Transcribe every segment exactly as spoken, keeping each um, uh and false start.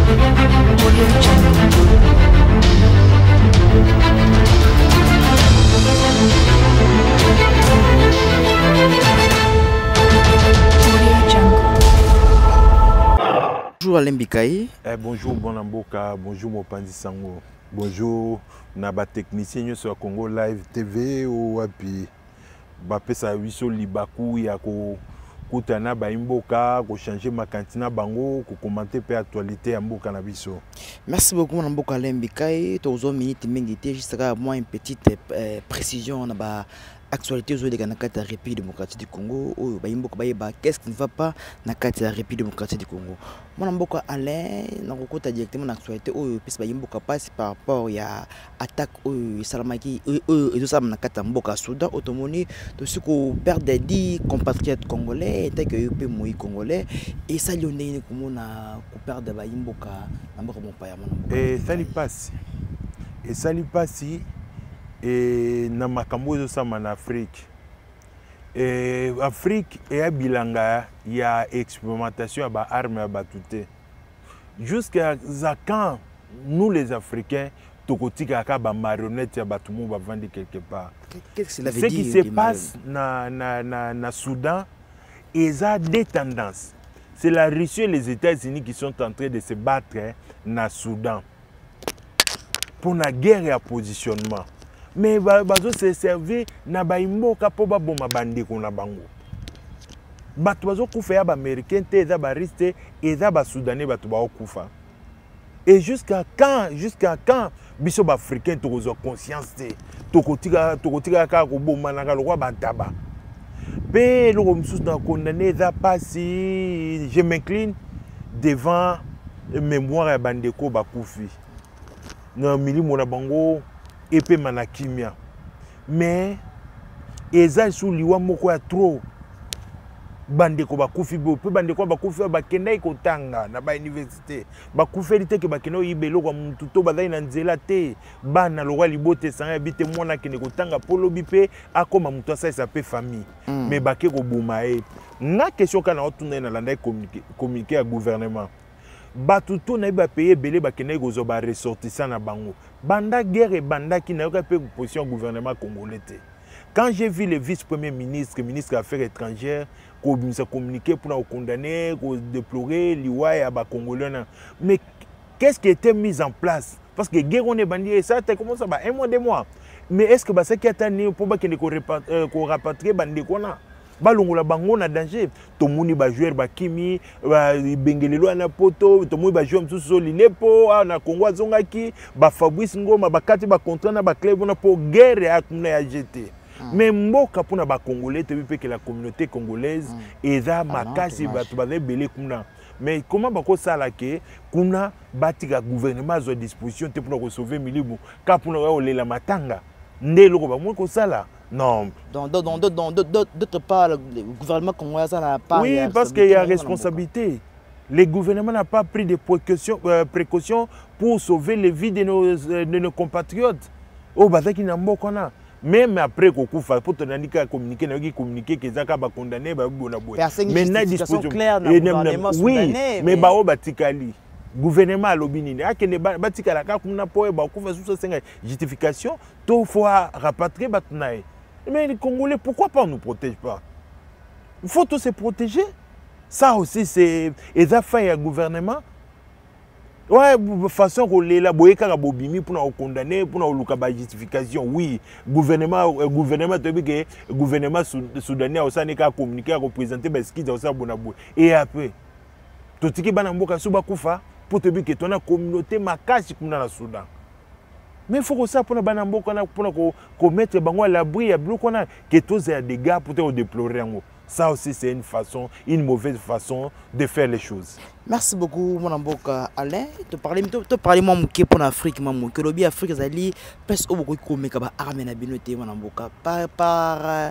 Bonjour Alain Bikaï. Eh, bonjour Bonamboka, bonjour Mopanzi Sango, bonjour Naba technicien sur Congo Live T V ou api bapesa wiso libaku ya ko kutana ba imboka ko changer ma cantina bango ko commenter pe actualité ya mboka na biso. Merci beaucoup Bonamboka Alain Bikaï. Tozo minute mingité juste à moi une petite euh, précision na ba actualité aux de la République démocratique du Congo ou qu'est-ce qui ne va pas dans la République démocratique du Congo. Mon amboka Alain na kokota directement dans l'actualité ou puis ba yimboka passe par rapport ya attaque ou salamaki ou et tout ça na kata mboka Soudan automoni de ce qu'on perd des dix compatriotes congolais et que pe moi congolais et ça lionné comme na ko perdre ba yimboka na mboka mon pa ya mon amboka. Et ça lui passe. Et ça lui passe. Et na makambo ezo sama na Afrique. Et Afrique et à bilanga il y a expérimentation à ba armes à batute. Jusqu'à quand nous les Africains tokotika ka ba marionnette ya batumu ba vendre quelque part. Qu'est-ce que cela veut dire? Ce qui se passe na na na na Soudan, ils ont des tendances. C'est la Russie et les États-Unis qui sont en train de se battre hein, na Soudan pour la guerre et à positionnement. Mais bazo se servi na ba imboka po ba boma bande ko na bango. Batu bazo kufa ya ba américain te za ba riste et za ba soudanais batu ba okufa. Et jusqu'à quand jusqu'à quand biso ba africain to zo conscience te to kotika to kotika ka ko boma na ka lo ba taba. Pe lo msus na condamné za passi je m'incline devant mémoire ya bande ko ba kufi. Na milimo na bango épée manakimia mais eza sous liwa moko ya trop bande ko bakufi bo pe bande ko bakufi ba kendai ko tanga na ba université bakufi lite ke bakeno yibelo kwa mtu to bazai na nzela te bana lo wa libote sanga bite mwana kene ko tanga polo bipe akoma mtu asa sa pe famille mm. mais bake ko buma e na question kana otuna na landa communiquer communiquer à gouvernement batu to na ba payer belé ba kene ko zo ba ressortissant na bango banda guerre et banda qui n'a pas pu position gouvernement congolais. Quand j'ai vu le vice-premier ministre, le ministre des Affaires étrangères, qui s'est communiqué pour condamner, pour déplorer l'I A et les Congolais, mais qu'est-ce qui a été mis en place? Parce que la guerre on est bandit et ça, comment ça va? Un mois, deux mois. Mais est-ce que ça qui a été pour qu'on rapatrie bandit qu'on a? Balongola bango na danger tomuni ba joueur ba kimi ba bengelelo na poto tomuni ba joueur msusu lilepo na Congo azongaki ba Fabrice Ngoma ba kati ba contrat na ba club na po guerre ya kuna ya G T mm. mais mboka pona ba congolais te bipe que la communauté congolaise mm. eza makasi ba to ba belé kuna mais comment ba ko sala ke kuna batika gouvernement à disposition te pour sauver milibu ka pona o lela matanga ndelo ko ba mo ko sala. Non. D'autre part, le gouvernement congolais n'a pas. Oui, parce qu'il y a responsabilité. Le gouvernement n'a pas pris de précautions, euh, précautions pour sauver les vies de nos, euh, de nos compatriotes. Oh, bah, qui n'a pas qu'on a. Même après qu'on coupe, pour te dire qu'à communiquer, n'a communiqué que Zaka va condamner, bah, bon, mais maintenant, disposition claire dans le gouvernement soudanais. Oui, mais bah, oh, bah, tikali. Gouvernement à l'obinine, à quel batikala, quand on a pas, bah, on fait sous cette justification, tout faut rapatrier, bah, mais les Congolais, pourquoi pas on ne nous protège pas? Il faut tous se protéger. Ça aussi, c'est les affaires du gouvernement. Ouais, de façon qu'on est là, pour nous condamner, pour nous faire justification. Oui, gouvernement, gouvernement, gouvernement soudanais a communiqué, a représenté ce qui est dans Bonabou. Et après, tout ce qui est dans le Soudan, pour te dire que ton communauté m'a cassé comme dans le Soudan. Mais il faut que ça pour nous mettre à l'abri, que tous les dégâts pour te déplorer. Ça aussi, c'est une façon, une mauvaise façon de faire les choses. Merci beaucoup, mon amboka Alain. Tu parles de parler moi qui pour l'Afrique, maman. Que l'objet Afrique, c'est ali, presque au beaucoup comme que bah armée na binoté, mon amboka. Par par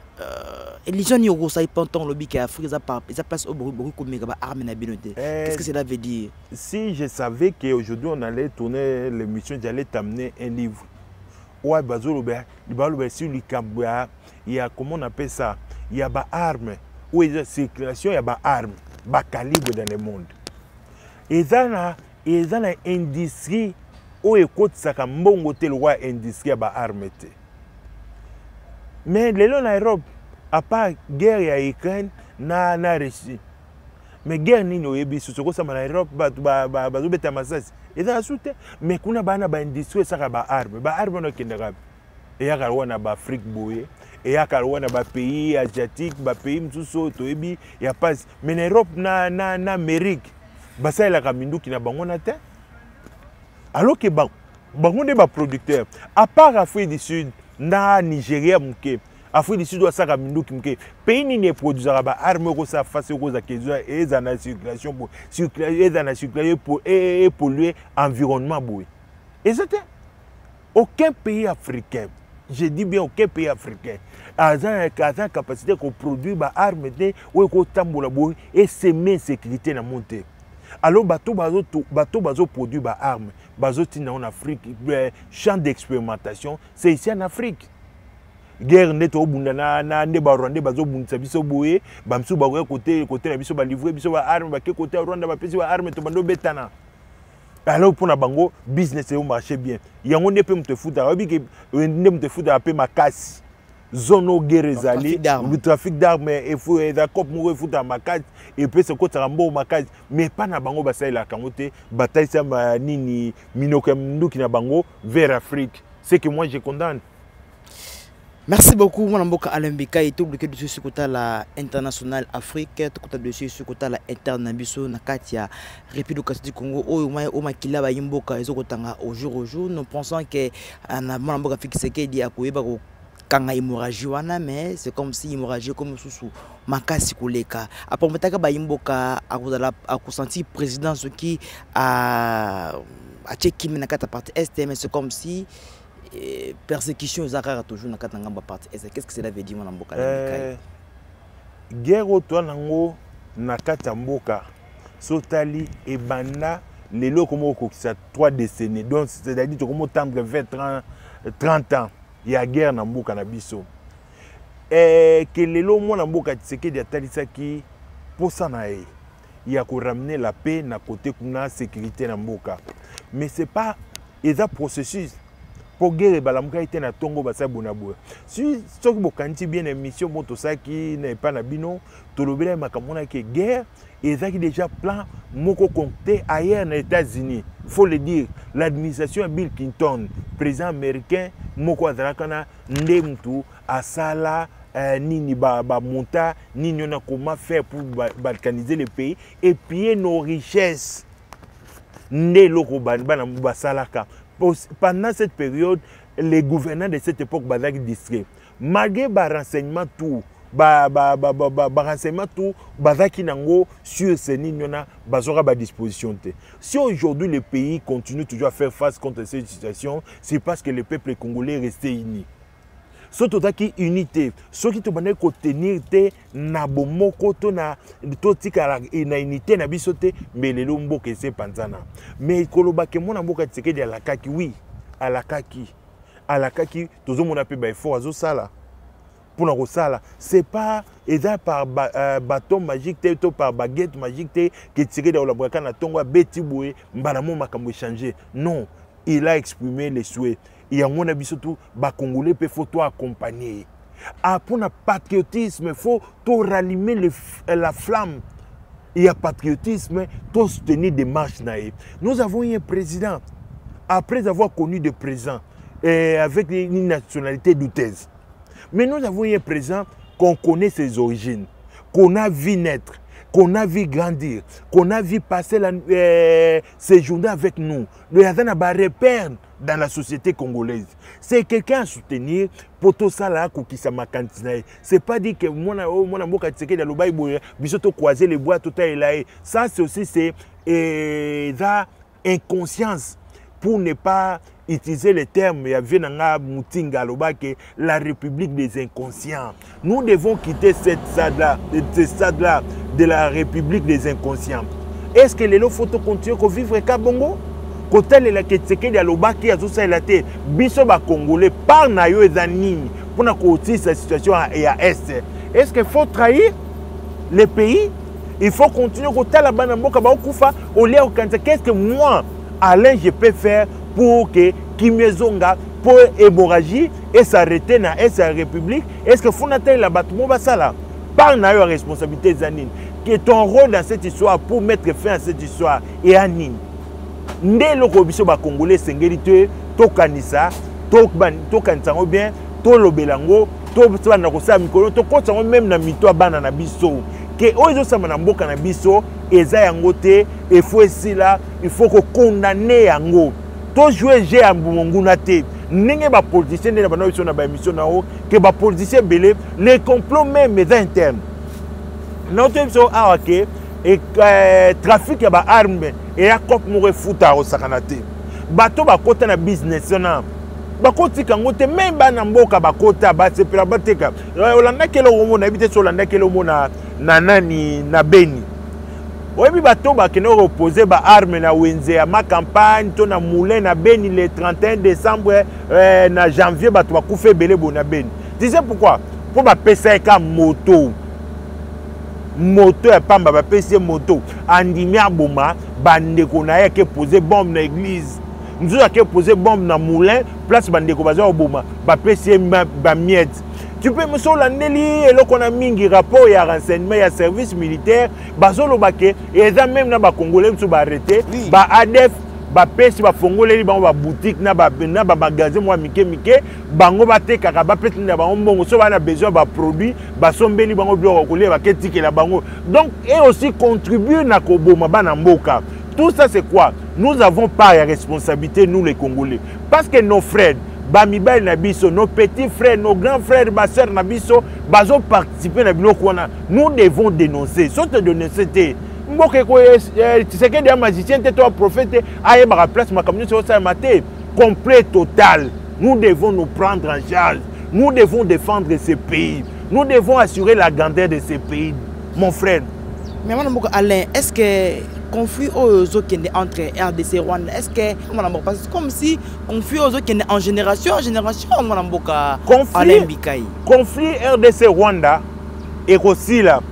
les gens y ont ça, ils pensent lobby qui Afrique, ça par, ça passe au beaucoup beaucoup comme que bah armée na binoté. Qu'est-ce que cela veut dire? Si je savais qu'aujourd'hui on allait tourner l'émission, j'allais t'amener un livre. Ouais, bazolo ben, il va le sur le Cambouya. Il y a comment on appelle ça? Il y a des armes. Où il y a circulation, il y a des armes, des calibres dans le monde. Et ça, et dans l'industrie où écoute ça comme bon côté le roi industrie ba arme te mais les en Europe à part guerre ya Ukraine na na Russie mais guerre ni no yebi so ko ça en Europe ba ba ba ba beta masasi et ça soute mais kuna bana ba industrie ça ba arme ba arme no kindaka et ya karwana ba Afrique boye et ya karwana ba pays asiatique ba pays msuso to yebi ya passe mais en Europe na na na Amérique ba ça la kaminduki na bango na te alors que bon bango de ba producteur à part Afrique du Sud na Nigeria muke Afrique du Sud doit ça kaminduki muke pays ni ne produisera ba arme ko ça face ko za kezo et za na circulation pour circuler et za na circuler pour et polluer environnement boy et c'était aucun pays africain. Je dis bien aucun pays africain a la capacité de produire des armes ou de et semer sécurité dans le monde. Alors, bateau bateau bateau bateau produit des armes, bateau en Afrique, champ d'expérimentation, c'est ici en Afrique. Guerre net au bundana na ne ba Rwanda bazo bunsa biso boye bamsu ba côté côté na biso ba livrer biso ba arme ba côté Rwanda ba pesi ba arme to bando betana. Alors pour na bango business et marché bien yango ne peut me te foutre obi que ne me te foutre apé ma casse zone au guerre ezali le trafic d'armes et faut d'accord pour foutre ma casse et puis ce côté rambo ma casse mais pas na bango ba ça la kangote bataille ça nini minokem nduki na bango vers Afrique c'est que moi je condamne. Merci beaucoup, mon amboka Alembika et tout le de ce côté la international Afrique, tout côté de ce côté la internabiso na katia République du Congo au moins au makila ba yimboka ezokotanga au jour au jour. Nous pensons que na mon amboka fikiseke di akoyeba ko kanga hémorragie wana mais c'est comme si hémorragie comme sous makasi koleka. Après metaka ba yimboka akozala akosentir président ce qui a a checké na kata partie est mais c'est comme si et persécution zakara toujours na katanga ba parti qu'est-ce que cela veut dire mon mboka euh, guerre to nango na katamboka sotali e banda lelo komo ko ça trois décennies donc c'est-à-dire to komo tendre vingt trente ans il y a guerre na mboka na biso et que lelo mo na mboka tseke dia talisa ki pour ça na il y a ko ramener la paix na côté kuna sécurité na mboka mais c'est pas eza processus pour guerre balamuka été na tongo basa bonabo si ce que bokanti bien émission moto ça qui n'est pas na bino to lobela makamona que guerre et ça qui déjà plan moko compté ailleurs aux États-Unis faut le dire l'administration Bill Clinton président américain moko azalakana ndemtu asala euh, nini ba ba monta nini on a comment faire pour balkaniser le pays et piller nos richesses né loko bana basalaka. Pendant cette période, les gouvernants de cette époque bazaki distrait. Malgré les renseignements tout, ba ba ba ba ba renseignements tout, bazaki nango sur ces nignona bazora ba disposition te. Si aujourd'hui le pays continue toujours à faire face contre cette situation, c'est parce que le peuple congolais est resté uni. Surtout qui unité, ceux qui te bandé ko tenir te na bomoko to na to tika na unité na bisote mais le lombo que c'est panzana. Mais koloba ke mona mboka tseke de la kaki oui, à la kaki. À la kaki tozo mona pe ba effort azo sala. Pour na ko sala, c'est pas eza par ba, euh, bâton magique te to par baguette magique te que tseke de la boka na tongo beti boye mbala mo makambo changer. Non, il a exprimé les souhaits. Il y a un avis surtout, les Congolais peuvent faut accompagner. Pour le patriotisme, il faut tout rallumer le, la flamme. Il y a patriotisme, tout soutenir des marches. Nous avons eu un président, après avoir connu des présidents, et avec une nationalité douteuse. Mais nous avons eu un président qu'on connaît ses origines, qu'on a vu naître, qu'on a vu grandir, qu'on a vu passer la, euh, ses journées avec nous. Nous avons un repère dans la société congolaise. C'est quelqu'un à soutenir pour tout ça là, qui s'est macantiné. C'est pas dire que mon amour a été dans le bail, bisoto croiser les bois tout à l'heure. Ça c'est aussi c'est euh, inconscience pour ne pas utiliser les termes il y avait la République des inconscients. Nous devons quitter cette stade-là, ce stade-là de la République des inconscients. Est-ce que les lots faut continuer à vivre à Bongo? Quand elle est là, qui a l'obaki à tout ça, la tête, biso ba congolais par nayo et zanini pour na côté cette situation et à est. Est-ce qu'il faut trahir les pays? Il faut continuer à la bana mboka ba okufa au lieu de qu'est-ce que moi Alain je peux faire pour que Kimezonga pour hémorragie et s'arrêter dans la République. Est-ce que Fonataï la bâtiment va ça là? Par na yo responsabilité Zanine. Que ton rôle dans cette histoire pour mettre fin à cette histoire et à Nine. Ndé loko biso ba Congolais sengérité to kanisa to ban to kanisa bien to lobelango to bana ko sa mikolo to ko tsango même na mito bana na biso. Que ozo sama na mboka na biso eza yango te il faut là il faut ko condamner yango. To jouer jeu à mbunguna te. N'engé ba politicien de bana biso na ba émission na o que ba politicien belé les complots même les internes. Notre émission a ok et trafic ya ba armes et ya cop mo refuta au sakanate. Bato ba kota na business na. Ba koti kango te même ba na mboka ba kota ba se pela bateka. Olanda kelo mo na habité sur Olanda kelo mo na na nani na Beni. Oyebi bato ba keno reposer ba armes na wenze ya ma campagne to na moulin na Beni le trente et un décembre euh, na janvier bato ba kufe belé bo na Beni. Tu sais pourquoi? Pour ba pesa ka moto. Moto et pamba ba pesa moto andimi aboma bande ko na ye ke poser bombe na église. Nous avons posé bombe dans le moulin, place bande ko baza oboma ba pesa ba miette. Tu peux me solandeli et là qu'on a mis un rapport et un renseignement et un service militaire, bazolo bake et ça même na ba congolais sont arrêtés, ba A D F, ba P S ba fongoleli ba ba boutique na ba na ba magasin moi mike mike, bango ba te kaka ba peti na ba mbongo so ba na besoin ba produit, ba sombeli bango bio ko ba ketike la bango. Donc et aussi contribuer na ko boma ba na mboka. Tout ça c'est quoi? Nous avons pas la responsabilité nous les Congolais parce que nos frères Bamibel Nabiso, nos petits frères, nos grands frères, ma soeur Nabiso, bazo participer à biloko wana. Nous devons dénoncer. Sauf de dénoncer. Mboke ko tu sais que des magiciens te toi prophète aye ba place ma communauté au ça maté complet total. Nous devons nous prendre en charge. Nous devons défendre ce pays. Nous devons assurer la grandeur de ce pays, mon frère. Mais madame Alain, est-ce que conflit aux autres entre R D C et Rwanda, est-ce que c'est comme si conflit aux autres en génération en génération conflit, conflit R D C Rwanda et aussi là,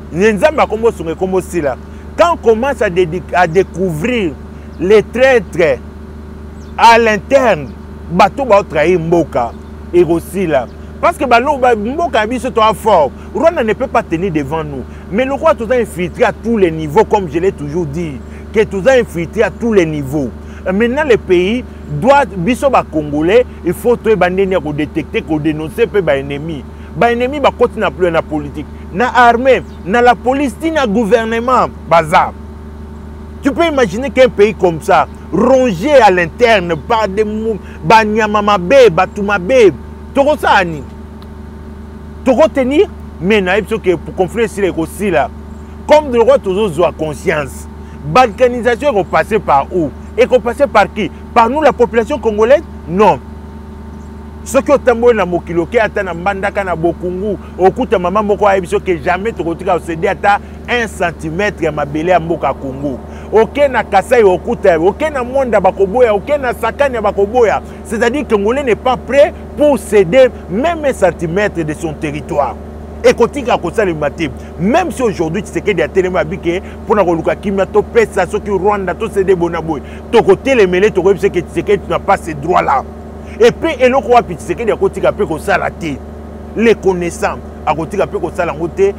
quand on commence à, à découvrir les traîtres à l'interne, bateau va trahir Mboka et aussi là. Parce que Mboka est fort. Rwanda ne peut pas tenir devant nous. Mais le roi tout a infiltré à tous les niveaux, comme je l'ai toujours dit. Que tout a infiltré à tous les niveaux. Maintenant, le pays doit, biso ba Congolais, il faut que nous détecter, qu'on dénoncer les ennemis. Les ennemis va continuer à plus la politique. Na armée, na la police, na gouvernement, bazar. Tu peux imaginer qu'un pays comme ça, rongé à l'interne par des banyamamabe, batumabe, toko ça ani. Toko tenir, mais naïf que pour conflit sur les aussi là. Comme de roi toujours a conscience. Balkanisation est passée par où? Et qu'on passait par qui? Par nous la population congolaise? Non. Ce que tambo na mokiloke ata na mbandaka na bokungu okuta mama moko ayebiso que jamais tu kotika céder ata un centimètre ya mabele ya mboka Congo. Ok na Kasai okuta, ok na Monda bakoboya, ok na Sakane bakoboya. C'est-à-dire que Congolais n'est pas prêt pour céder même un centimètre de son territoire. Et kotika kosa le maté. Même si aujourd'hui tu sais que des téléma biké pour na koluka kimia to pesa so ki Rwanda to céder bonaboy. To côté les mêlés to sais que tu sais que tu n'as pas ces droits là. Et puis, et le roi, tu sais que des côtés qui ont salaté, les connaissants, à côté qui ont salaté,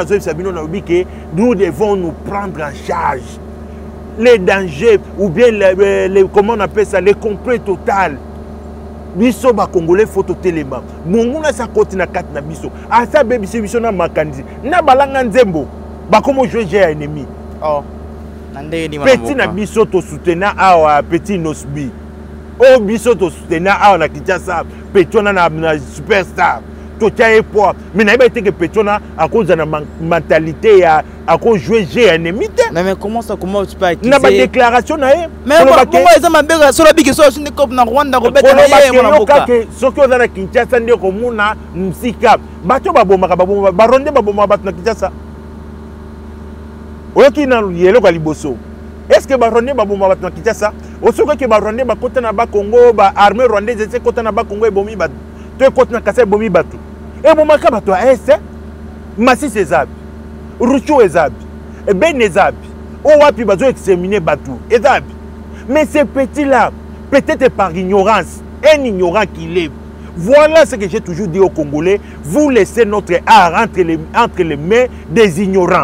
nous devons nous prendre en charge. Les dangers, ou bien les, les, comment on appelle ça, les complots total. Biso ba Congolais photo téléma. Monguna sa côté na kat na biso. A sa bébé biso na makanzi. Na balanga nzembo. Ba comment jouer j'ai ennemi. Oh. Petit na biso to soutenir awa petit nosbi. Oh biso to soutenir awa na Kinshasa Petona na, na superstar to tia poids mais na été que Petona à cause de la mentalité à à cause jouer j'ai ennemi. Mais mais comment ça comment tu peux accuser na ba déclaration na e mais comment ils ont mabega sur la big so sur comme na Rwanda Robert na ye mon avocat que ce que na Kinshasa ndio komuna msika bato ba bomaka ba bomba ba ronde ba bomba bato na Kinshasa oyoki na yelo ka liboso. Est-ce que Baronde Baboma va dans Kinshasa? Au second que Baronde va côté na ba Congo, ba armée rwandaise c'est côté na ba Congo et bomi batu. Tu es côté na Kasai bomi batu. Et bomaka batu à est Massi César. Ruchu Ezab. Et bien, les habits. Oh, wapi, bazo examiner Batou. Et habits. Mais ces petits-là, peut-être par ignorance, un ignorant qui l'est. Voilà ce que j'ai toujours dit aux Congolais. Vous laissez notre art entre les, entre les mains des ignorants.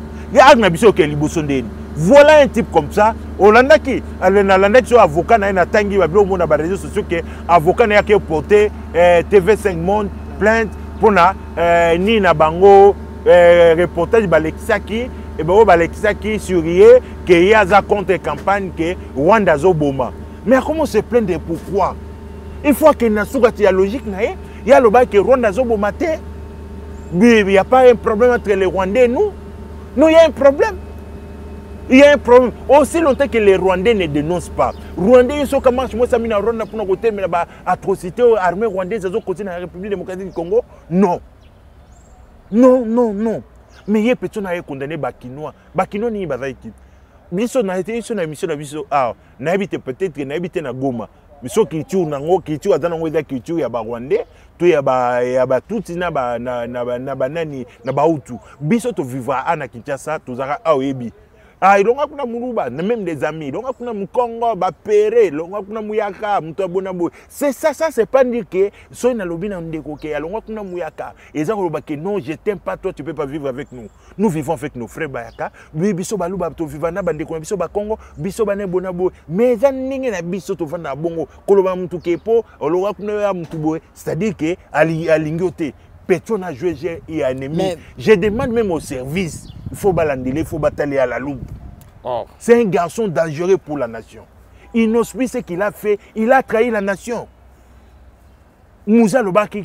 Voilà un type comme ça. Olanda qui, Olanda qui est avocat, il y a un réseaux sociaux qui est avocat qui a porté T V cinq Monde, plainte pour ni na bango reportage balexaki et ben balexaki sur hier qu'il y a une contre-campagne que Rwanda Zoboma. Mais comment se plaindre pourquoi? Il faut que na soukati ya logique na ye, il y a le bail que Rwanda Zoboma te. Il n'y a pas un problème entre les Rwandais et nous. Nous, il y a un problème. Il y a un problème. Aussi longtemps que les Rwandais ne dénoncent pas. Rwandais, ils sont comment moi ça mis en Rwanda pour nous côté mais la atrocité armée rwandaise ils ont continué dans la République démocratique du Congo. Non. Non, non, non. Mais il y a personne qui a condamné Bakinois. Bakinois ni bazaiki. Biso na été sur la mission na biso ah, na habité peut-être na habité na Goma. Biso culture nango culture azana ngo za culture ya ba Rwandais, to ya ba ya ba tuti na ba na na na banani na ba Hutu. Biso to vivre à na Kinshasa to zaka awebi. Ah, il y a Mourouba, même des amis, il y a Moukongo, Bapéré, il y a Mouyaka, Moutabonabo. C'est ça, ça, c'est pas dire que soit une lobby dans des coquets, il y a Mouyaka. Et ça, que non, je t'aime pas, toi, tu peux pas vivre avec nous. Nous vivons avec nos frères Bayaka. Oui, Bisso Balouba, tu vivant dans des coins, Bisso Bakongo, Bisso Bané Bonabo. Mais ça n'est pas Bisso, tu vas dans Bongo, Koloba Moutukepo, Oloa Kuna Moutuboé. C'est-à-dire que, à l'ingioté, personne n'a joué, il y a un ennemi. Je demande même au service. Il faut balandiler, il faut batailler à la loupe. Oh. C'est un garçon dangereux pour la nation. Inospi, ce qu'il a fait, il a trahi la nation. Moussa Lobaki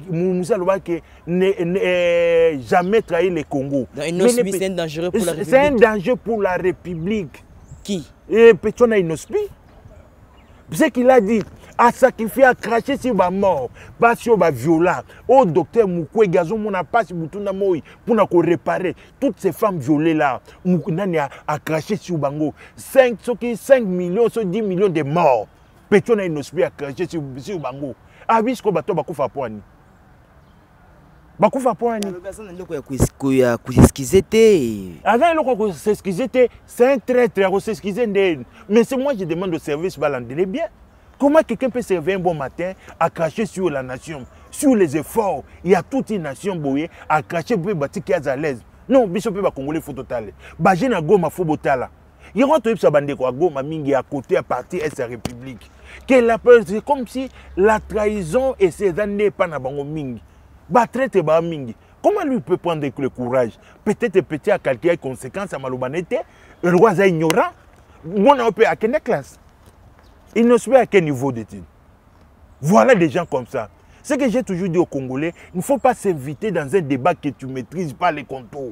n'a jamais trahi le Congo. Inospi, c'est un danger pour la République. C'est un danger pour la République. Qui? Et personne n'a Inospi. Ce qu'il a dit, à sacrifier, à cracher sur ma mort, pas sur ma violence. Au docteur Moukoué Gazon, mon pas sur Moutuna Moui, pour nous réparer toutes ces femmes violées là, Moukounan a craché sur Bango. cinq millions, dix millions de morts. Personne n'a une à cracher sur Bango. Abis ko bato bakufa poani. Bakufa poani. Personne n'a s'excuser te. Avant le s'excuser te, c'est un traître à s'excuser. Mais c'est moi je demande au service balandier bien. Comment quelqu'un peut servir un bon matin à cracher sur la nation, sur les efforts? Il y a toute une nation boyée à cracher pour bâtir qui est à l'aise. Non, Bishop va Congolais faut total. Bagé na Goma faut botala. Il rentre sur bande quoi Goma mingi à côté à partir de sa république. C'est comme si la trahison et ses années pas na bango mingi. Ba traite ba mingi. Comment lui peut prendre le courage? Peut-être petit à calculer les conséquences à Malobanete, le roi est ignorant. Moi on peut à quelle classe? Il ne sait à quel niveau d'études. Voilà des gens comme ça. Ce que j'ai toujours dit aux Congolais, il ne faut pas s'inviter dans un débat que tu ne maîtrises pas les contours.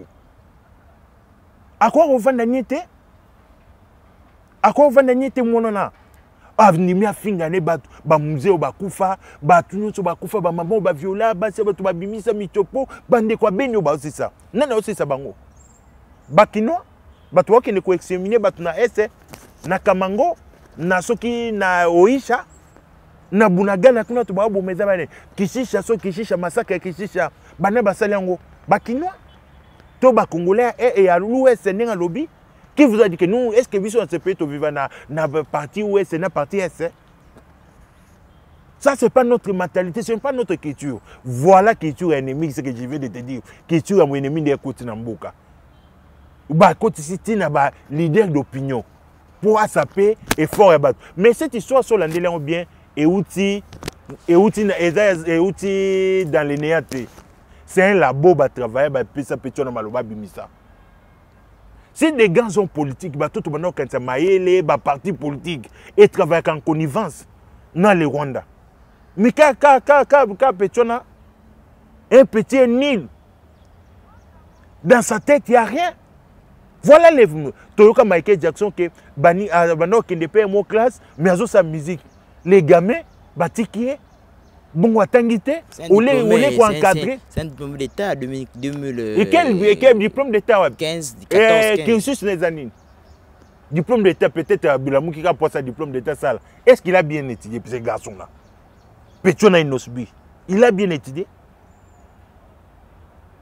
À quoi on va gagner? À quoi on va gagner mon nom? Avenir à fingane ba ba musée ba kufa ba tunyo ba kufa ba maman ba viola ba se ba to ba bimisa mitopo bande kwa benyo ba c'est ça. Nana aussi ça bango. Ba kino ba to ki ne ko examiner ba tuna ese na kamango na soki na oisha na bunagana tuna to ba bo meza bane kishisha so kishisha masaka kishisha bana basali yango ba kino to ba congolais et ya l'ouest n'enga lobby. Qui vous a dit que nous, est-ce que nous sommes vivants dans la partie ouest et dans la partie est? Ça, ce n'est pas notre mentalité, ce n'est pas notre culture. Voilà culture ennemie, ce que je viens de te dire. Culture est mon ennemi de côté Namboka. Bah, côté ici, il leader d'opinion. Pour saper et fort et battre. Mais cette histoire sur l'andélé bien, et outils, et outils, et outils dans les néatés. C'est un labo qui travaille, puis ça peut être un maloba bimisa. Si des grands hommes politiques, bah, tout le monde quand les partis politiques et travaillent en connivence dans le Rwanda. Mais quand un petit nil, dans sa tête, il n'y a rien. Voilà les Toyoka Michael Jackson qui bani qui ne paye mon classe, mais à sa musique. Les gamins, batikié. Bon, attendez, on les encadrer. C'est un diplôme d'État deux mille. Et quel, et quel diplôme d'État? quinze, quatorze, quinze. Cursus les années. Diplôme d'État, peut-être à Bilamou qui a posé un diplôme d'État sale. Est-ce qu'il a bien étudié, ce garçon-là? Pétiona Inosbi. Il a bien étudié.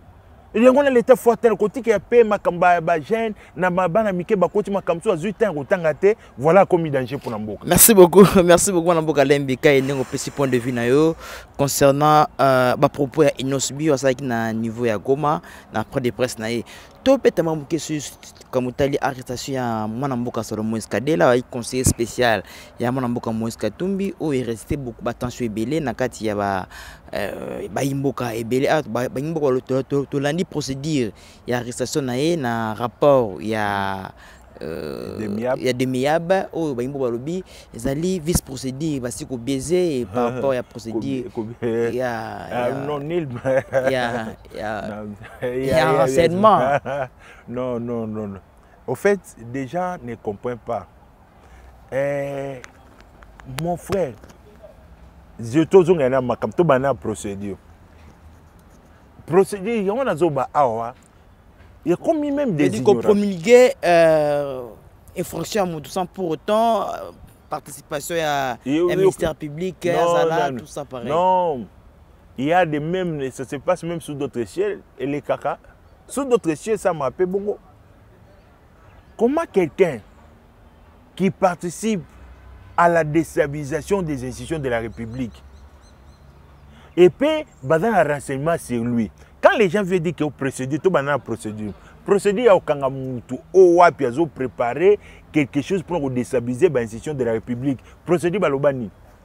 Il y a l'état fort tel côté qui a payé ma kamba ba jeune na ma bana mike ba koti ma kamso azu temps rotangate voilà comme danger pour Namboka. Merci beaucoup, merci beaucoup Namboka Lembi Kai nengo petit point de vue na yo concernant euh ba propos ya Inosbi wasaki na niveau ya Goma na près de presse na ye. To peta mamuke sur kamutali arrestation ya mwana mboka Solomon Skadela wa conseiller spécial ya mwana mboka Moïse Katumbi où il restait beaucoup attention ebele na kati ya ba euh ba imboka ebele ba imboka to landi procédure ya arrestation na ye na rapport ya euh il y a des miab oh ba imboka lobi ezali vice procédure basi ko baiser par rapport ya procédure ya non nil ya ya ya renseignement. Non, non, non, non. Au fait, des gens ne comprennent pas. Eh, mon frère, je te dis que tu as procédure. Procédure, on a zoba awa. Il y a combien même des ignorants. Qu'on promulguer euh, infraction à tout ça pour autant euh, participation à un ministère public, à Zala, tout ça pareil. Non, il y a des mêmes, ça se passe même sous d'autres échelles et les caca. Sous d'autres échelles, ça m'appelle bongo. Comment quelqu'un qui participe à la déstabilisation des institutions de la République et puis basé un renseignement sur lui, quand les gens viennent dire qu'il y a procédure, tout le procédure, procédure, il y a Kangamutu, Owapi, ils ont préparé quelque chose pour déstabiliser les institutions de la République. Procédure, Balobani.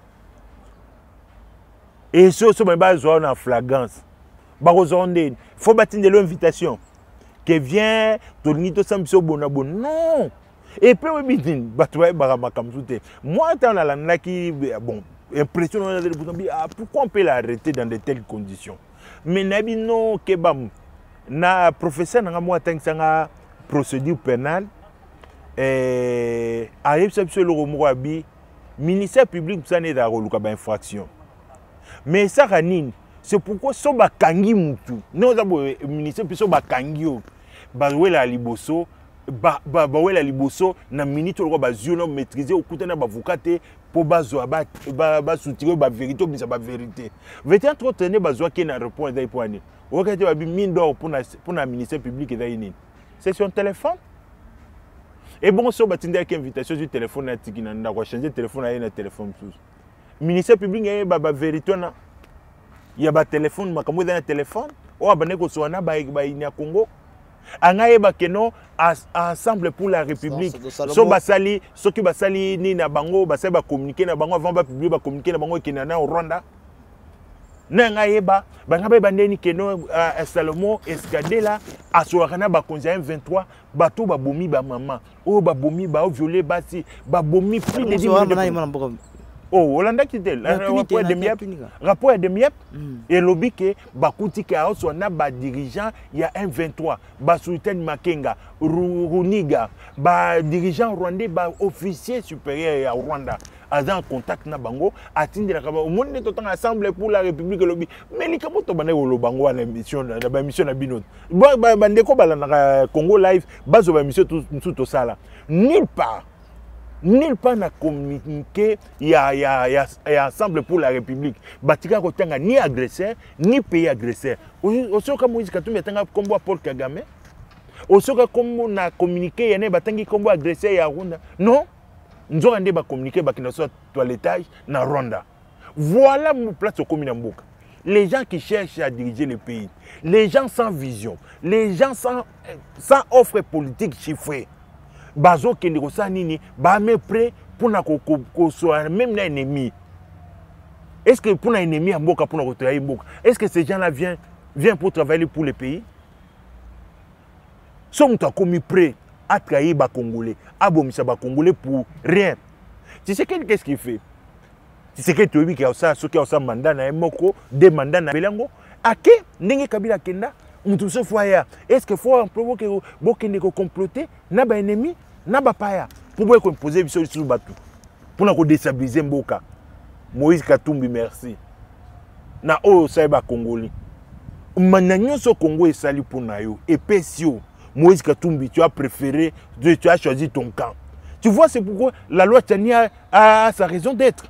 Et ce, c'est en flagrance. Il faut bâtir de l'invitation. Qui vient, tourner tout ça, non. Et puis, moi, dans la langue qui, bon, impression, pourquoi on peut l'arrêter dans de telles conditions? Mais nabi non, kebam, na professeur n'a moi tant que procédure pénale, et arrive sur le Romoabi, ministère public, ça n'est pas une infraction. Mais ça, c'est pourquoi so ba kangi mutu non za bo ministre piso ba kangi o ba wela liboso ba ba wela liboso na minute ko ba zio maîtriser okuta na ba vukate po ba zo ba ba soutirer ba vérité ou bisa ba vérité vérité trop tenir ba zo ki na répondre dai poani o ka te ba bi mine d'or pour na pour na ministère public et dai ni c'est son téléphone et bon so ba tinda ki invitation du téléphone na tiki na nda ko changer téléphone na na téléphone plus ministère public et ba ba vérité na il y a un téléphone, il y a un téléphone, ou il y a un Congo. Il y a ensemble pour la République. So basali, ceux qui basali ni na bango, basali ba communiquer na bango avant ba publier ba communiquer na bango qui na au Rwanda. Na ngayeba, banga ba bandeni keno Salomon Skadela asoarana ba konza M vingt-trois, bato ba bomi ba maman, o ba bomi ba violer basi, ba bomi plus de dix minutes. Oh, Hollanda qui était rapport de Miep, rapport de Miep, et lobby que Bakuti qui a aussi un dirigeant, il y a M vingt-trois, Basultan Makenga, Runiga, ba dirigeant rwandais, ba officier supérieur à Rwanda, en contact na bango, atteindre la au monde est autant assemblé pour la République lobby. Mais les kamoto bané au bango à la mission, la mission na binot. Bandeko balana Congo live, base de mission tout tout ça là. Nulle part. Nulle part n'a communiqué, il y a, il y a, il y a, il y a ensemble pour la République. Batika Kotanga ni agresseur, ni pays agresseur. Au sein de Moïse Katumbi, il y a un combo à Paul Kagame. Au sein de combo n'a communiqué, il y a un combo agresseur à Rwanda. Non, nous avons communiqué avec notre toilettage dans Rwanda. Voilà mon place au commune Mboka. Les gens qui cherchent à diriger le pays, les gens sans vision, les gens sans, sans offre politique chiffrée. Bazo qui négocie nini, ba me prêt pour na ko ko soit même un ennemi. Est-ce que pour un ennemi à Mboka pour na travailler Mboka, est-ce que ces gens-là viennent viennent pour travailler pour le pays? Sont ta commis prêt à trahir ba Congolais, à bomisa ba Congolais pour rien. Tu sais qu'est-ce qu'il fait? Tu sais que tu as vu qu'il y a ça, ce qui a ça mandat na moko, deux mandats na belango. Ake ndenge Kabila kenda, mutu se foya. Est-ce que faut provoquer bokende ko comploter na ba ennemi? Naba paya pour pouvoir imposer biso sur batu pour na ko déstabiliser Mboka. Moïse Katumbi merci na o saiba Congolais mananyo so Congo esali pour na yo et pesio Moïse Katumbi tu as préféré tu as choisi ton camp. Tu vois c'est pourquoi la loi Tchania a, a sa raison d'être.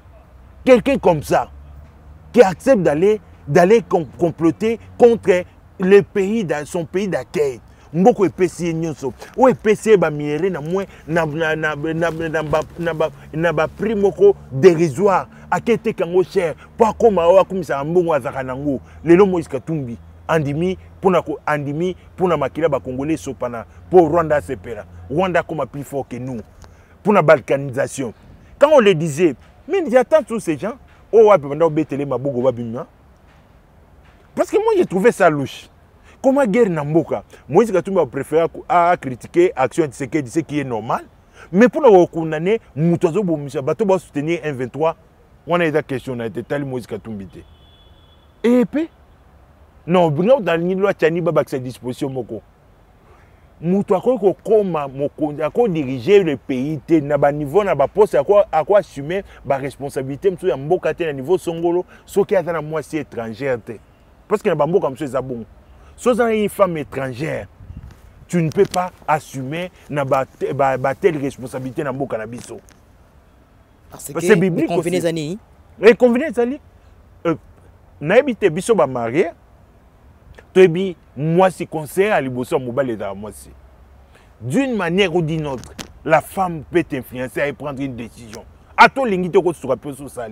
Quelqu'un comme ça qui accepte d'aller d'aller comploter contre le pays, son pays d'accueil. Mboko epesi nyonso. O epesi ba miere na moins na na na na na na ba prix moko dérisoire. Akete kango cher. Pour koma o akumisa mbongo azaka nango. Lelo Moïse Katumbi andimi pona ko andimi pona makila ba congolais sopana pour Rwanda sepera. Rwanda comme plus fort que nous. Pour la balkanisation. Quand on le disait, mais j'attends tous ces gens. Oh ouais, pendant betele mabogo babima. Parce que moi j'ai trouvé ça louche. Comment guerre Namboka? Moïse Katumbi a préféré à critiquer l'action de ce qui est normal. Mais pour nous condamner, nous devons soutenir un vingt-trois. On a des questions, on a été tel Moïse Katumbi. Et puis, non, nous dans l'île de Tchani, nous avons cette disposition. Nous devons diriger le pays, à niveau, à poste, à quoi assumer la responsabilité, à niveau Songolo, ce qui est dans la moitié étrangère. Parce que nous avons comme ça, bon. Si tu es une femme étrangère, tu ne peux pas assumer na telle responsabilité dans le cannabis. Parce que c'est biblique. Convenez Zani. Et convenez Zani. Naibite biso ba marié. Tobi moi si conseil à liboso mobile dans moi si. D'une manière ou d'une autre, la femme peut t'influencer à prendre une décision. À toi lingi to ko sur peu sur sale.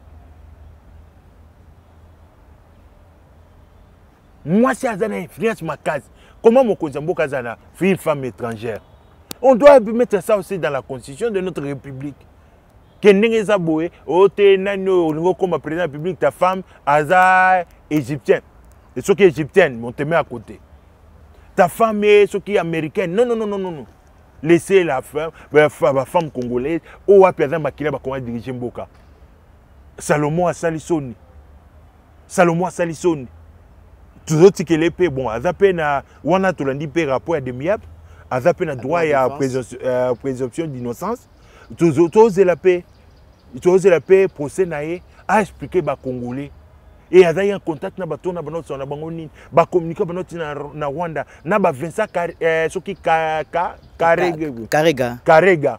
Moi, si Azana influence ma case, comment mon Kozambo Kazana fait une femme étrangère? On doit mettre ça aussi dans la constitution de notre République. Que Zaboué, Ote Nano, comme président de la République, ta femme, Aza égyptienne. Et ce qui est égyptienne, on te met à côté. Ta femme est ce qui est américaine. Non, non, non, non, non. Laissez la femme, la femme congolaise, ou à présent, Bakila va diriger Mboka. Salomon a Salissoni. Salomon a Salissoni. Toujours que les pays, bon, à Zapena, on a tout le dit rapport à demi-ab, à Zapena droit et à présomption d'innocence. Toujours la paix, toujours la paix, procès naé, à expliquer les Congolais. Et il y a un contact na bato na banot na bangoni, ba communiquer banot na Rwanda, na ba Vincent Soki Karega. Karega. Karega.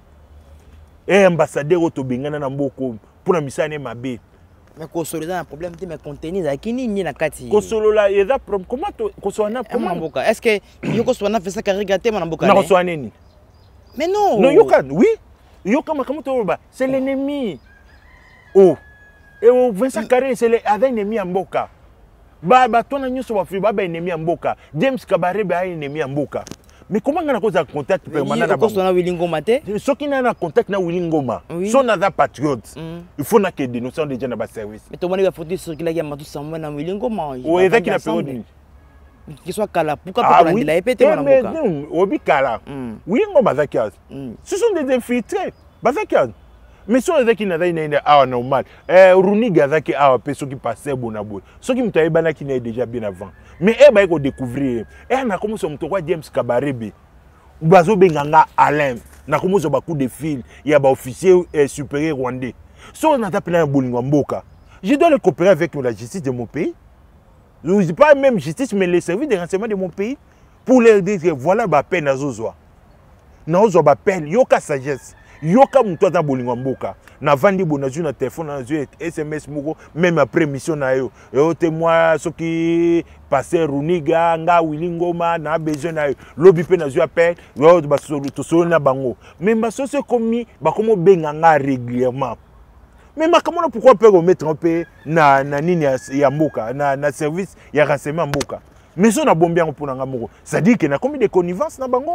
Et ambassadeur Otobengana na mboko pour la mission mabe. Mais Kosolo a un problème de contenu à qui ni na kati. Kosolo là il a problème comment Kosolo comment Mboka est-ce que Yoko Swana fait ça Karega te na Mboka? Na Kosolo neni. Mais non. Non Yoka oui. Yoka comment to ba c'est l'ennemi. Oh. Et au Vincent Karega c'est l'ennemi à Mboka. Ba ba tona nyoso ba fi ba ba ennemi à Mboka. James Kabare ba ennemi à Mboka. Mais comment on a cause contact permanent na Bango? Na Willy Ngoma te. Ceux qui n'ont contact na Willy Ngoma sont des patriotes. Il faut que des notions déjà dans le service. Mais tout le monde va faut circuler à Matou Samba na Willy Ngoma. Oui, avec la période. Qui soit kala pourquoi pas prendre la épée te na Mboka. Mais non, obi kala. Willy Ngoma zakiaz. Ce sont des infiltrés. Bazakiaz. Mais ceux qui n'ont pas normal, Runi Gazaki a fait ceux qui passaient bonabo. Ceux qui m'ont bana qui n'est déjà bien avant. Mais eh ben, il faut découvrir. Eh, on a commencé à me trouver James Kabarebe. Bazo Benganga Alain. On a commencé à beaucoup de fils. Il y a des officiers supérieurs rwandais. Si on a appelé un Bolingo Mboka, je dois le coopérer avec la justice de mon pays. Je ne dis pas même justice, mais les services de renseignement de mon pays. Pour leur dire que voilà ma peine à Zozoa. Naozo ma peine, yoka sagesse. Yoka mutata Bolingo Mboka. Na vandi bonazu na téléphone na zu S M S moko même après mission na yo. Yo te moi ce qui passait Runiga nga Willy Ngoma na besoin na yo. Lobi pe na zu appel yo ba to solo na bango. Mais ma soce commis ba komo benganga régulièrement. Mais ma comment pourquoi peut remettre un peu na na nini ya Mboka na na service ya renseignement Mboka. Mais so na bombia pour na moko. Ça dit que na commis de connivence na bango.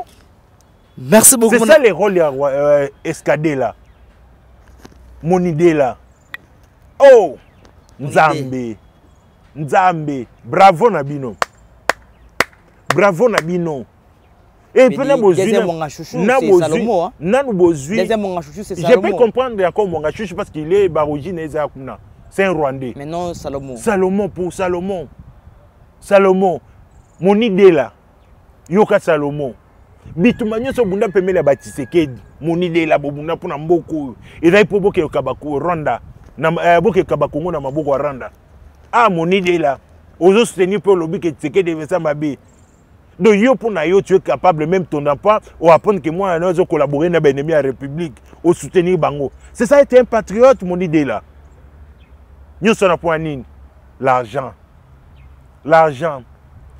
Merci beaucoup. C'est ça les rôles euh, escadés là. Mon idée là. Oh! Nzambe. Nzambe. Bravo Nabino. Bravo Nabino. Et puis na bozui na Salomo. Na bozui. Deuxième mon chouchou c'est Salomo. Je peux comprendre encore mon chouchou parce qu'il est barogine et zakuna. C'est un Rwandais. Mais non Salomon. Salomon pour Salomon. Salomon. Mon idée là. Yoka Salomon. Bitumanyo so bunda pemela batisekedi moni de la bobunda pona mboko ezai po boke kabako Rwanda na boke kabako na maboko wa Rwanda ah moni de la ozo soutenir pour lobby que Tshisekedi devait ça mabe donc yo pona yo tu es capable même ton emploi ou apprendre que moi nous collaborer na ennemi à République au soutenir bango c'est ça être un patriote moni de la nyo sona point nini l'argent l'argent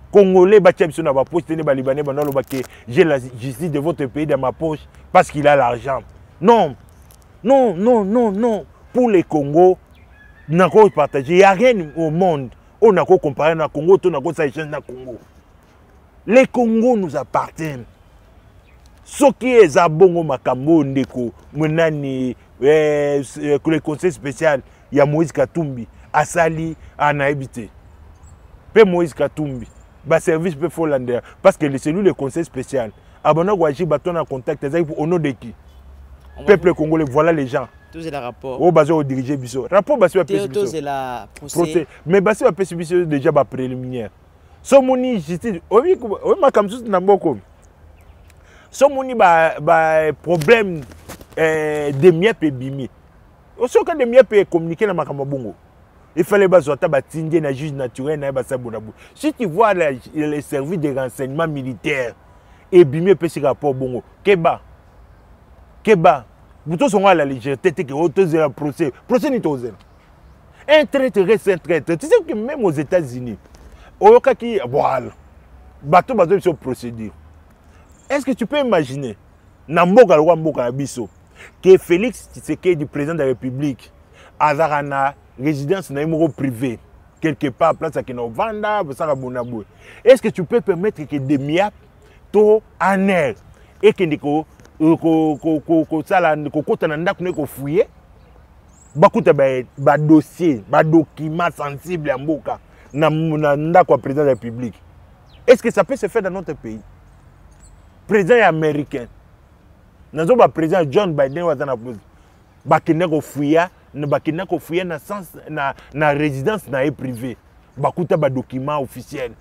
Congolais, Batiabso n'a pas posté, les Libanais, j'ai la justice de votre pays dans ma poche parce qu'il a l'argent. Non, non, non, non, non. Pour les Congos, on n'a pas partagé. Il n'y a rien au monde. On n'a pas comparé avec le Congo, on n'a pas s'échanger avec le Congo. Les Congos nous appartiennent. Ce qui est Zabongo Makambo Ndeko, Menani, le conseil spécial, il y a Moïse Katumbi, Asali, Anaïbité. Pe Moïse Katumbi, le service peut faire parce que c'est lui le conseil spécial. Abona Gouaji, baton en contact, au nom de qui? Peuple congolais, voilà les gens. Tous les rapports. Au bas au diriger Bisso. Rapport basé à Tous les la procès. Mais basé à Bisso déjà ba préliminaire. So moni justice. Oui, oui, ma comme ça na mboko. So moni ba ba problème euh de miep et bimi. Aussi quand de miep et communiquer na makamba bongo. Il fallait baser ta batindé na juge naturel na ba sabonabu. Si tu vois les services de renseignement militaire et bimi peut se rapport bongo. Keba. Keba. Vous tous sont à la légèreté que vous tous un procès. Procès n'est pas un traître reste un traître. Tu sais que même aux États-Unis, au cas qui voilà, bateau bateau sur procédure. Est-ce que tu peux imaginer, Namboka le Wamboka Abisso, que Félix Tshisekedi du président de la République, a une résidence dans un privé quelque part, place à Kinovanda, est-ce que tu peux permettre que des miap, to en air et que ko ko ko ko sala ko kota na ndako ne ko fouiller bakuta ba ba dossier ba document sensible ya mboka na ndako président de la République. Est-ce que ça peut se faire dans notre pays? Président américain nazo ba président John Biden wa tana pose bakine ko fouiller ne bakine ko fouiller na sens na na résidence na e privé bakuta ba document officiel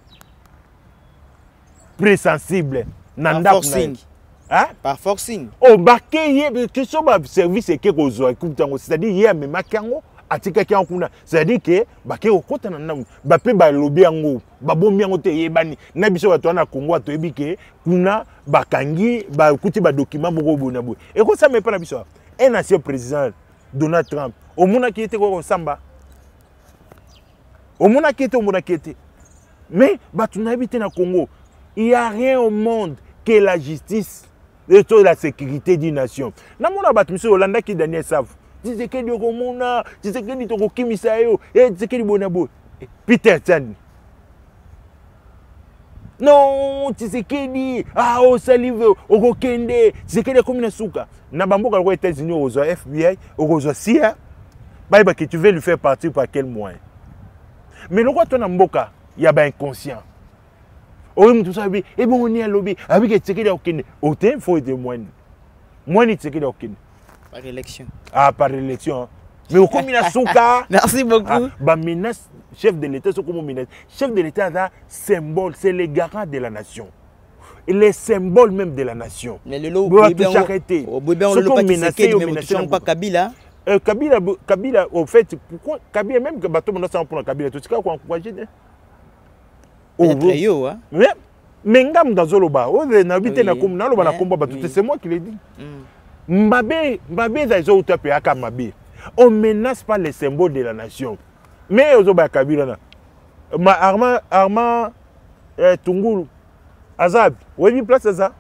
présensible na ndako na. Hein? Par forcing. Oh, baké, que ce soit service et que vous avez c'est-à-dire hier mais makango atika ki ankuna c'est-à-dire que baké okota na namu bape ba lobby yango babombi yango te yebani na biso bato na Congo to ebike kuna bakangi ba kuti ba document boko bona bo et ko ça me pas na biso un ancien président Donald Trump au mona qui était ko samba au mona qui était au mona qui était mais bato na habité na Congo il y a rien au monde que la justice et la sécurité d'une nation. Na mona bat monsieur Hollanda qui Daniel Sav. Disait que du Romona, disait que du Tokimisayo, et disait que du Bonabo. Peter Chan. Non, disait que dit ah au salive au Kende, disait que des comme souka. Na bamboka aux États-Unis aux F B I, aux C I A. Bah que tu veux lui faire partir par quel moyen? Mais le roi ton mboka, il y a ben inconscient. Oh, tout ça, et bon, on y a lobby. Avec les tickets d'aucune. Autant, il faut être moins. Moins de tickets d'aucune. Par élection. Ah, par élection. Mais au combination cas. Merci beaucoup. Bah, menace, chef de l'État, c'est comme menace. Chef de l'État, c'est symbole, c'est le garant de la nation. Et les symboles même de la nation. Mais le lot, on va tout s'arrêter. Au Bébé, on le pas Tshisekedi, mais on ne pas Kabila. Kabila, Kabila, au fait, pourquoi Kabila, même que bateau, on a ça pour Kabila, tout ce qu'on encouragé. Yo, hein? Mais ngam dans Zoloba, c'est moi qui l'ai dit. Mbabe, Mbabe, on menace pas les symboles de la nation. Mais Ozoba Kabila, ma Arma, Arma, Tungulu, Azab, où est-ce place ça?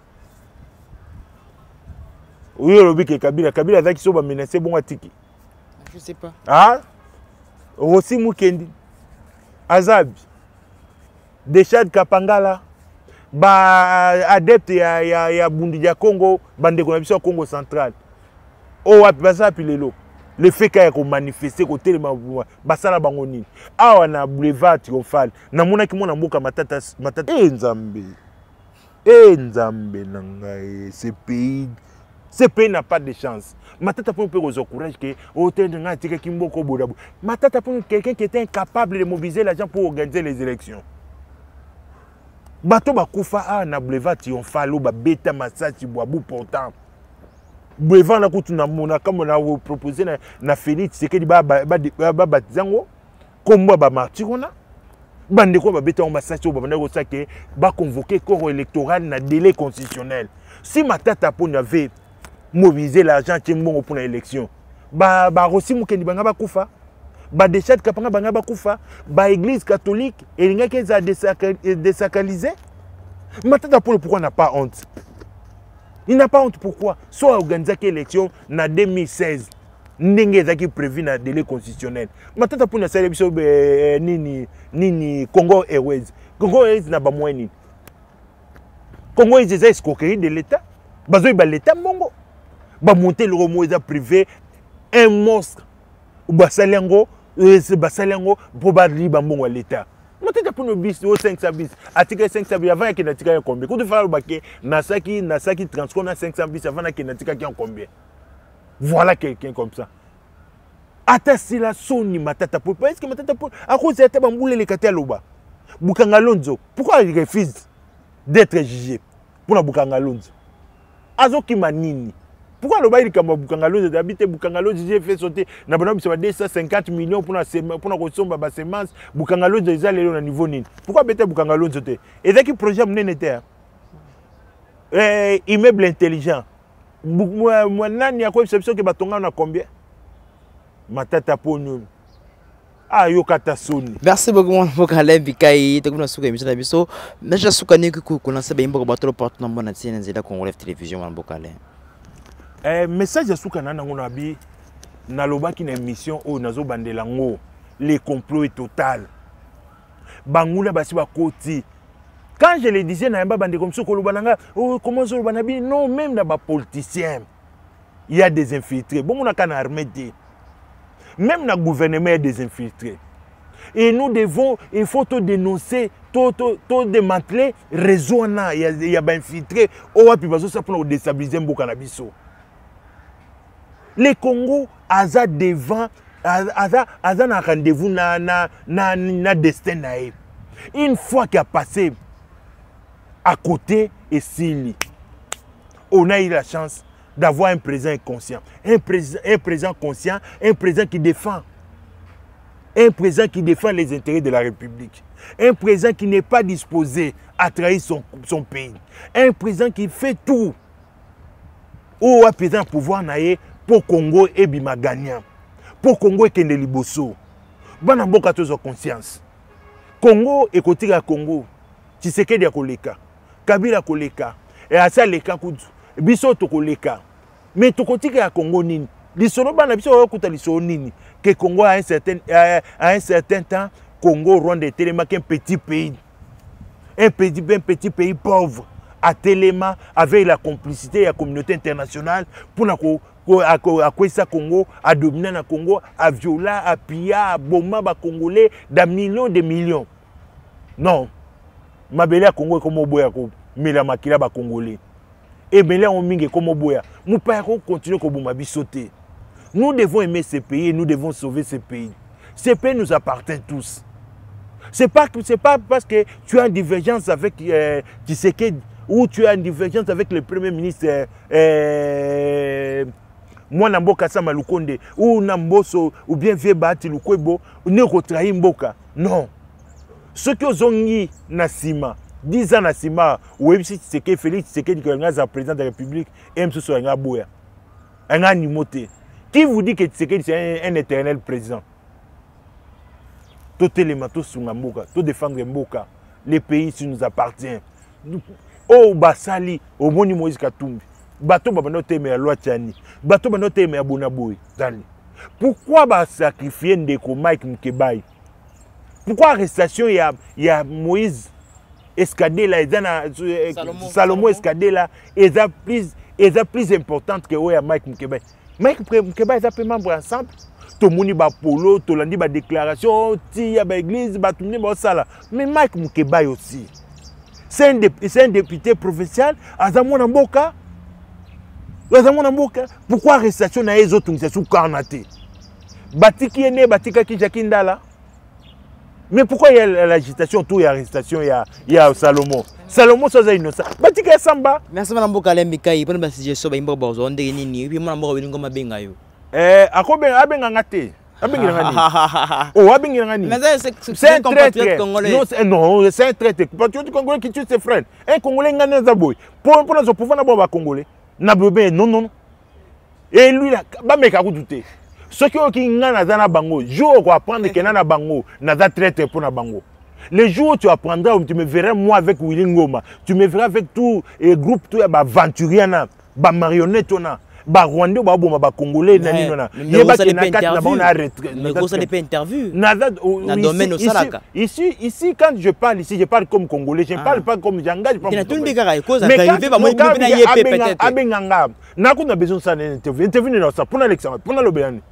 Oui, le que Kabila, Kabila, qui sont menacés, bon à Tiki. Je sais pas. Ah? Rossi Mukendi, Azab. Deshad Kapangala, ba adepte ya ya ya Bundi ya Congo, bande konabisa Congo central. O wapi basa pilelo. Le fait qu'il y a manifesté côté le basala bangoni. Awa na boulevard triomphal. Na mona ki mona mboka matata matata e Nzambe. E Nzambe nangai ce pays ce pays n'a pas de chance. Matata pour peut au courage que hôtel de ngatika kimboko bodabo. Matata pour quelqu'un qui était incapable de mobiliser l'argent pour organiser les élections. Bato bakufa a na boulevard triomphal ba beta massage boabu pourtant. Boulevard na kutu na mona comme na vous proposer na na Félix c'est que ba ba ba batizango comme ba martirona. Bande ko ba beta on massage ba banda ko sake ba convoquer corps électoral na délai constitutionnel. Si Matata pour avait mobilisé l'argent qui mbongo pour l'élection. Ba ba Rossi Mukendi banga bakufa. ba déchet kapanga banga bakufa ba église catholique elinga keza désacralisé. Matata Polo pourquoi n'a pas honte? Il n'a pas honte pourquoi? Soit organisé l'élection en deux mille seize. Ndenge zaki prévu na délai constitutionnel. Matata Polo na célébration nini nini Congo Airways. Congo Airways na ba moyen nini? Congo Airways est escroquerie de l'État. Bazoy ba l'État mongo. Ba monter le romo privé un monstre. Basalengo c'est basalengo pour ba liba mongo l'État. Matata Polo bis au cinq cents bis. Article cinq cents bis avant qu'il n'atika combien? Quand tu fais le baquet Nasaki Nasaki transforme en cinq cents bis avant qu'il n'atika en combien? Voilà quelqu'un comme ça. Attends, la Sony Matata Polo. Est-ce que Matata Polo à cause de cette bamboule les cataloba Bukanga Lonzo, pourquoi il refuse d'être jugé pour la Bukanga Lonzo? Azoki Manini. Pourquoi le bail comme Bukanga Lonzo d'habiter Bukanga Lonzo j'ai fait sauter na bonhomme sur deux cent cinquante millions pour la pour la consommation de semence Bukanga Lonzo déjà les au niveau nini. Pourquoi bête Bukanga Lonzo te? Et dès que projet mené était eh immeuble intelligent. Moi moi nani a quoi exception que batonga na combien? Matata Polo. Ah, yo kata Sony. Merci beaucoup mon Bokalem Bikai, to kuna suka émission na biso. Mais je suka ne ku kuna sa bayimbo ba trop porte na mona tsena nzela Congolais télévision mon Bokalem. Eh message suka na ngona bi na lobaki na émission o nazo bandela ngo les complots est total. Bangula basi ba koti. Quand je le disais na yamba bande comme ça ko lobananga oh comment zo lobanabi non même na ba politiciens. Il y a des infiltrés. Bon on a kana armée. Même le gouvernement est désinfiltré. Et nous devons, il faut tout dénoncer, tout, tout, tout démanteler, réseau. Il y a, il y a infiltré. Oh, puis ça pour déstabiliser un cannabis. Les Congo, Aza devant, Aza un rendez-vous na na na na destin. Une fois qu'il a passé à côté et s'il on a eu la chance d'avoir un président conscient, un président, un président conscient, un président qui défend, un président qui défend les intérêts de la République, un président qui n'est pas disposé à trahir son, son pays, un président qui fait tout au président pouvoir naïe pour Congo et bima gagnant, pour Congo et Kende Liboso. Bana boka tozo conscience. Congo et côté à Congo, Tshisekedi a koleka, Kabila koleka, et à ça les kakudu. Biso tokoleka mais tokotika ya Congo nini lisolo bana biso okuta lisolo nini que Congo a un certain à un certain temps Congo Rwanda était tellement qu'un petit pays un petit un petit pays pauvre à Téléma avec la complicité de la communauté internationale pour na ko à quoi ça Congo à dominer na Congo à violer à piller à bomber ba congolais d'un millions de millions non mabele à Congo comme boya ko mela makila ba congolais. Et bien là, on mingue comme au boya. Nous pouvons continuer comme on sauter. Nous devons aimer ce pays et nous devons sauver ce pays. Ce pays nous appartient tous. Ce n'est pas, pas parce que tu as une divergence avec euh, Tshisekedi ou tu as une divergence avec le Premier ministre euh, euh, moi Namboka Sama Lukonde ou Namboso ou bien Viebati Lukwebo ou ne retrahi Mboka. Non. Ceux qui ont eu Nassima. dix ans à Sima, ou même si c'est que Félix, c'est que le président de la République, et même si c'est un boya, un animauté. Qui vous dit que c'est un, un éternel président? Tout élément, tout sur Mboka, tout défendre Mboka, les pays qui nous appartiennent. Oh, Basali, au Moni Moïse Katumbi, bateau Babanote mais à Loachani, bateau Babanote mais à Bonaboui. Pourquoi bah sacrifier Ndeko Mike Mkebaï? Pourquoi arrestation il y a, il y a Moïse Escadé là, Salomon, Salomon Escadé là, ils sont plus, ils sont plus importantes que ouais, Mike Mkebaï. Mike Mkebaï, ils sont membres ensemble. Tout le monde ba polo, tout le monde ba déclaration, ti ya ba église, ba tout le monde ba ça. Mais Mike Mkebaï aussi, c'est un, un député provincial. Azamou Namboka, Azamou Namboka. Pourquoi arrestation na les autres c'est sous carnaté? Batiki est né, Batika qui Jakinda là. Mais pourquoi il y a l'agitation, tout il y a l'arrestation, il y a, il y a Salomon. Salomon, ça c'est innocent. Batika Samba. Merci madame Bokalem Bikai. Pour nous suggestion, bah imbo bozo, on dégaine ni. Puis moi moi venir comme benga yo. Eh, à quoi ben, à benga ngate. À benga ngani. Oh, à benga ngani. Mais c'est un traître congolais. Non, non, c'est un traître. Patriote congolais qui tue ses frères. Un congolais ngane zaboy. Pour pour nous pouvoir na boba congolais. Na bébé non non. Et lui là, bah mec a douté. Ce qui est na bango, jour où apprendre que na bango, na traité pour na bango. Le jour où tu apprendras, tu me verras moi avec Willy Ngoma, tu me verras avec tout et groupe tout ba Venturiana, ba marionnette na, ba Rwandais, ba Boma, ba Congolais na nino na. Mais ça n'est pas interview. Mais ça n'est pas interview. Dans le domaine au Salaka. Ici, ici, quand je parle ici, je parle comme Congolais, je ne parle pas comme Djanga, je parle comme Congolais. Mais quand on a besoin de ça, interview, interview dans ça, pour l'examen, pour le béani.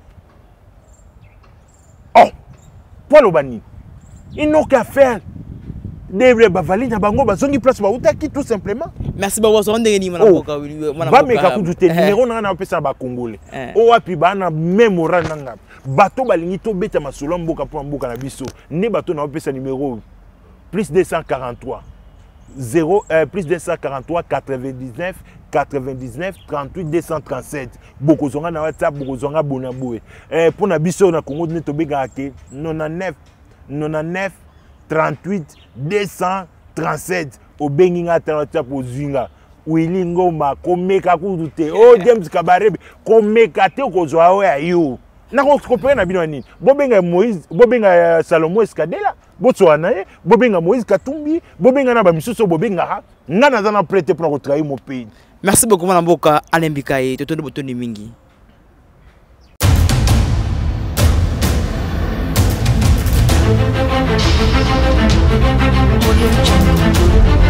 Oh, pour le bani. Ils n'ont qu'à faire des bavaliers dans bango, bazongi place ba utaki tout simplement. Merci beaucoup, on est ni mana boka mana ba meka ku dute numéro na na pesa ba congolais. O wapi ba na mémoire nanga. Bato balingi to beta masolo mboka pour mboka na biso. Ne bato na pesa numéro plus deux cent quarante-trois zéro euh, plus deux cent quarante-trois quatre-vingt-dix-neuf quatre-vingt-dix-neuf trente-huit deux cent trente-sept. Boko zonga na WhatsApp, boko zonga bonaboué. Eh pour na biso na Congo ne to bega ke quatre-vingt-dix-neuf quatre-vingt-dix-neuf trente-huit deux cent trente-sept au benginga trente pour zinga Willy Ngoma komeka kudute oh James Kabarebe komeka te ko zwa o ya yo na ko comprendre na bino nini bobenga Moïse bobenga Salomo Escadela botswana ye bobenga Moïse Katumbi bobenga na ba misuso bobenga ha ngana za na prêter pour ko trahir mon pays. Merci beaucoup Mwana Mboka Alain Bikaye totondo botoni mingi. Audio Jungle.